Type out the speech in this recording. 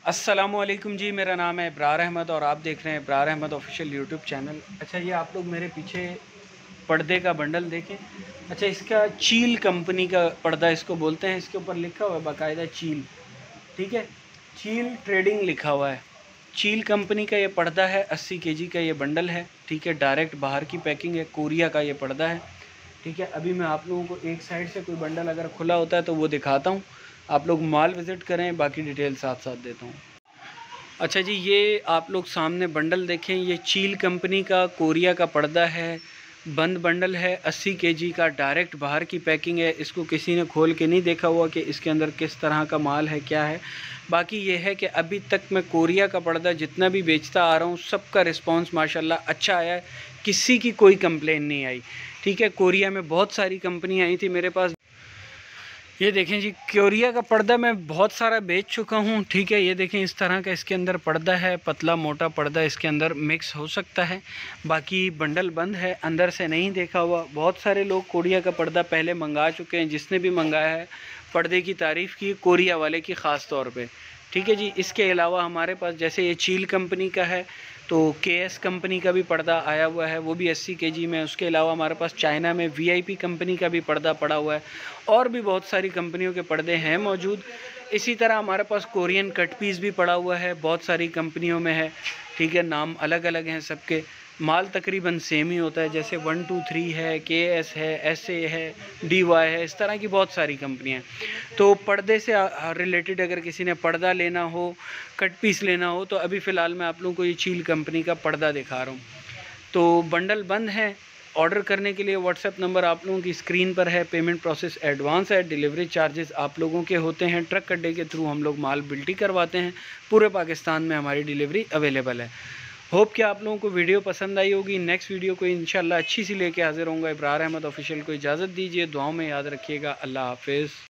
अस्सलामुअलैकुम जी, मेरा नाम है इब्रार अहमद और आप देख रहे हैं Ibrar Ahmed official YouTube channel. अच्छा, ये आप लोग मेरे पीछे पर्दे का बंडल देखें। अच्छा, इसका चील कंपनी का पर्दा इसको बोलते हैं। इसके ऊपर लिखा हुआ है बाकायदा चील, ठीक है, चील ट्रेडिंग लिखा हुआ है। चील कंपनी का ये पर्दा है, 80 केजी का ये बंडल है, ठीक है। डायरेक्ट बाहर की पैकिंग है, कोरिया का ये पर्दा है, ठीक है। अभी मैं आप लोगों को एक साइड से कोई बंडल अगर खुला होता है तो वो दिखाता हूँ, आप लोग माल विज़िट करें, बाकी डिटेल साथ साथ देता हूँ। अच्छा जी, ये आप लोग सामने बंडल देखें, ये चील कंपनी का कोरिया का पर्दा है, बंद बंडल है, 80 केजी का, डायरेक्ट बाहर की पैकिंग है। इसको किसी ने खोल के नहीं देखा हुआ कि इसके अंदर किस तरह का माल है, क्या है। बाकी ये है कि अभी तक मैं कोरिया का पर्दा जितना भी बेचता आ रहा हूँ, सबका रिस्पांस माशाल्लाह अच्छा आया है, किसी की कोई कंप्लेन नहीं आई, ठीक है। कोरिया में बहुत सारी कंपनी आई थी मेरे पास। ये देखें जी, कोरिया का पर्दा मैं बहुत सारा बेच चुका हूँ, ठीक है। ये देखें, इस तरह का इसके अंदर पर्दा है, पतला मोटा पर्दा इसके अंदर मिक्स हो सकता है। बाकी बंडल बंद है, अंदर से नहीं देखा हुआ। बहुत सारे लोग कोरिया का पर्दा पहले मंगा चुके हैं, जिसने भी मंगाया है पर्दे की तारीफ़ की, कोरिया वाले की ख़ास तौर पे, ठीक है जी। इसके अलावा हमारे पास जैसे ये चील कंपनी का है, तो केएस कंपनी का भी पर्दा आया हुआ है, वो भी 80 केजी में। उसके अलावा हमारे पास चाइना में वीआईपी कंपनी का भी पर्दा पड़ा हुआ है, और भी बहुत सारी कंपनियों के पर्दे हैं मौजूद। इसी तरह हमारे पास कोरियन कट पीस भी पड़ा हुआ है, बहुत सारी कंपनियों में है, ठीक है। नाम अलग अलग हैं सबके, माल तकरीबन सेम ही होता है, जैसे 1 2 3 है, केएस है, एसए है, डीवाई है, इस तरह की बहुत सारी कंपनियां। तो पर्दे से रिलेटेड अगर किसी ने पर्दा लेना हो, कट पीस लेना हो, तो अभी फ़िलहाल मैं आप लोगों को ये चील कंपनी का पर्दा दिखा रहा हूँ। तो बंडल बंद है। ऑर्डर करने के लिए व्हाट्सएप नंबर आप लोगों की स्क्रीन पर है। पेमेंट प्रोसेस एडवांस है, डिलीवरी चार्जेस आप लोगों के होते हैं। ट्रक अड्डे के थ्रू हम लोग माल बिल्टी करवाते हैं, पूरे पाकिस्तान में हमारी डिलीवरी अवेलेबल है। होप कि आप लोगों को वीडियो पसंद आई होगी। नेक्स्ट वीडियो को इंशाल्लाह अच्छी सी लेके हाजिर होऊंगा। इब्रार अहमद ऑफिशियल को इजाज़त दीजिए, दुआओं में याद रखिएगा। अल्लाह हाफिज़।